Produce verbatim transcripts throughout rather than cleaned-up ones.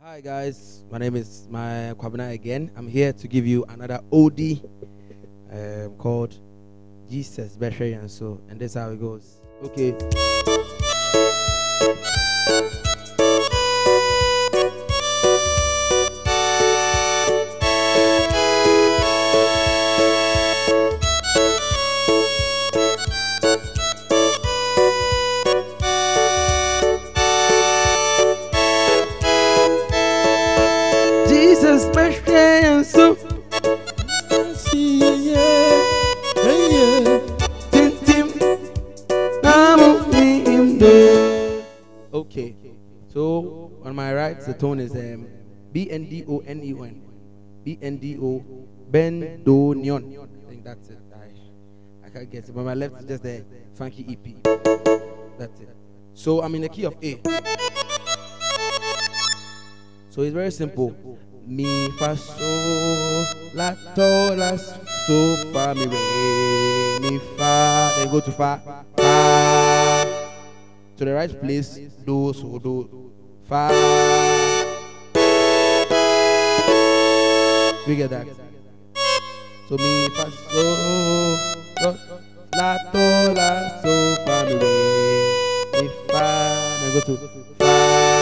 Hi guys, my name is my Kwabyna again. I'm here to give you another O D um, called Yesu Behwe Yenso, and this is how it goes. Okay. Yesu Behwe Yenso, okay, so on my right the tone is um, B N D O N E N, B N D O Ben Do Nyon. I think that's it. I, I can't get it, but my left is just a funky E P. That's it. So I'm in the key of A. So it's very simple. Mi fa so la to la so fa mi re mi fa, then go to fa fa to the right place, do so do fa. We get that. So mi fa so la to la so fa mi re mi fa, then go to fa.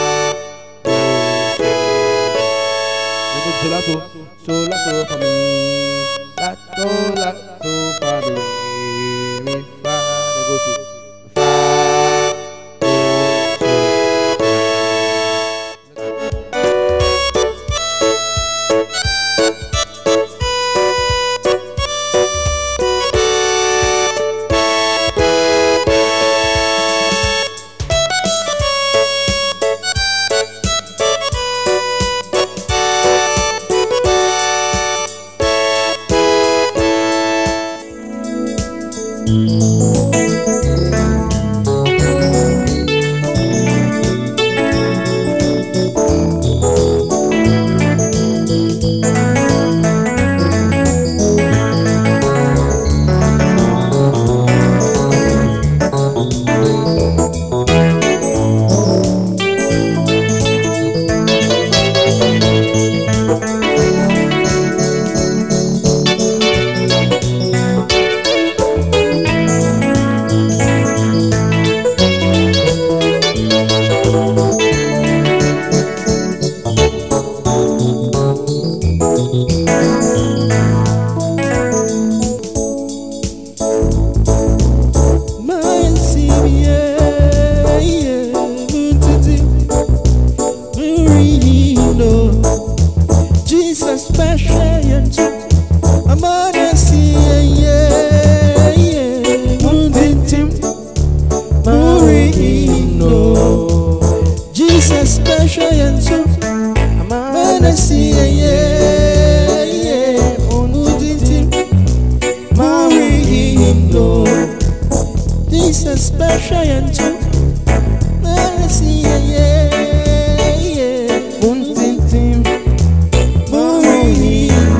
So la so, so la so for me, la do la so for me, mi fa, then go to fa, Yesu Behwe Yenso, amana si yeah yeah, mundim marino. Yesu Behwe Yenso, amana si yeah yeah, mundim marino. Yesu Behwe Yenso, amana si yeah yeah, mundim.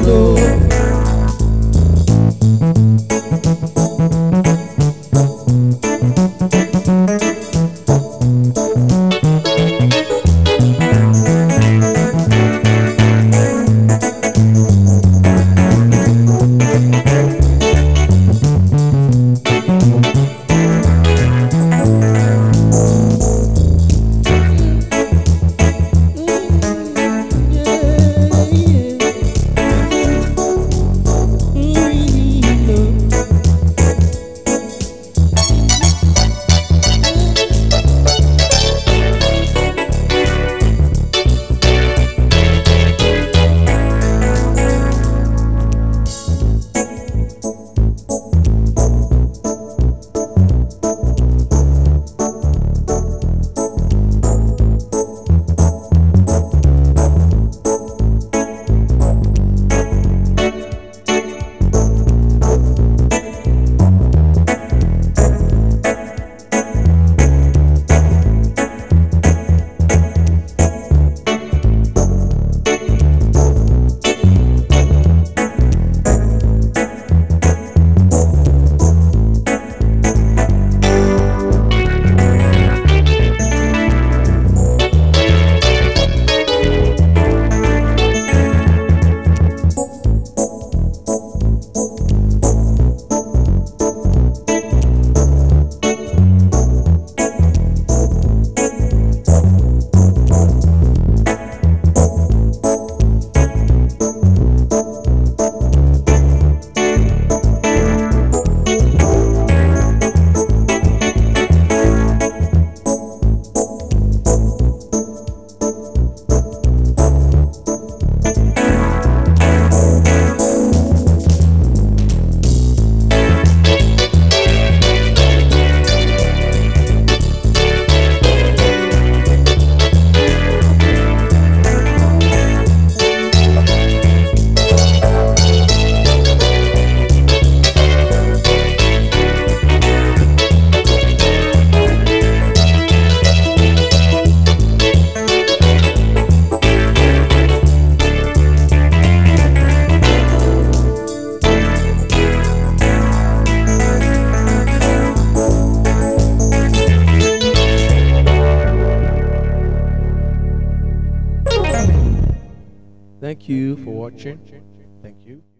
Thank you for watching. Thank you.